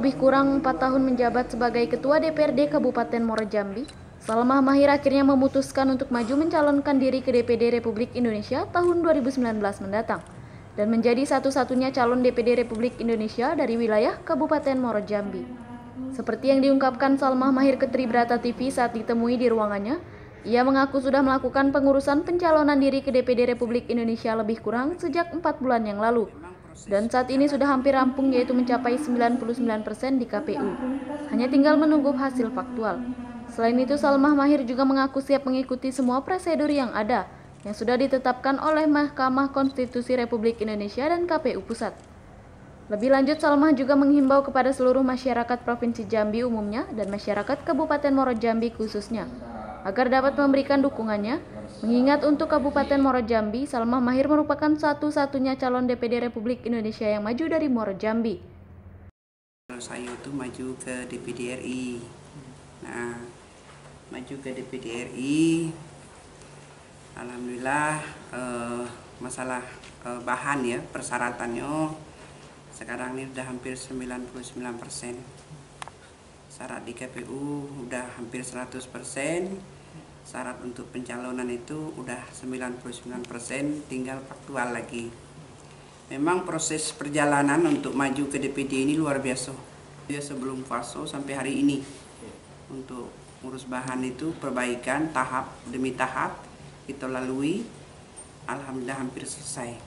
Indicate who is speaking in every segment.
Speaker 1: lebih kurang 4 tahun menjabat sebagai Ketua DPRD Kabupaten Muaro Jambi, Salmah Mahir akhirnya memutuskan untuk maju mencalonkan diri ke DPD Republik Indonesia tahun 2019 mendatang dan menjadi satu-satunya calon DPD Republik Indonesia dari wilayah Kabupaten Muaro Jambi. Seperti yang diungkapkan Salmah Mahir ke Tribrata TV saat ditemui di ruangannya, ia mengaku sudah melakukan pengurusan pencalonan diri ke DPD Republik Indonesia lebih kurang sejak 4 bulan yang lalu. Dan saat ini sudah hampir rampung, yaitu mencapai 99% di KPU. Hanya tinggal menunggu hasil faktual. Selain itu, Salmah Mahir juga mengaku siap mengikuti semua prosedur yang ada, yang sudah ditetapkan oleh Mahkamah Konstitusi Republik Indonesia dan KPU Pusat. Lebih lanjut, Salmah juga menghimbau kepada seluruh masyarakat Provinsi Jambi umumnya dan masyarakat Kabupaten Muaro Jambi khususnya, agar dapat memberikan dukungannya, mengingat untuk Kabupaten Muaro Jambi, Salmah Mahir merupakan satu-satunya calon DPD Republik Indonesia yang maju dari Muaro Jambi.
Speaker 2: Saya itu maju ke DPD RI. Nah, maju ke DPD RI, alhamdulillah masalah bahan ya, persyaratannya sekarang ini udah hampir 99%. Syarat di KPU udah hampir 100%. Syarat untuk pencalonan itu udah 99%, tinggal faktual lagi. Memang proses perjalanan untuk maju ke DPD ini luar biasa. Ya, sebelum fase sampai hari ini untuk ngurus bahan itu perbaikan tahap demi tahap kita lalui, alhamdulillah hampir selesai.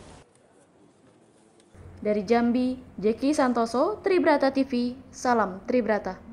Speaker 1: Dari Jambi, Jeki Santoso, Tribrata TV, salam Tribrata.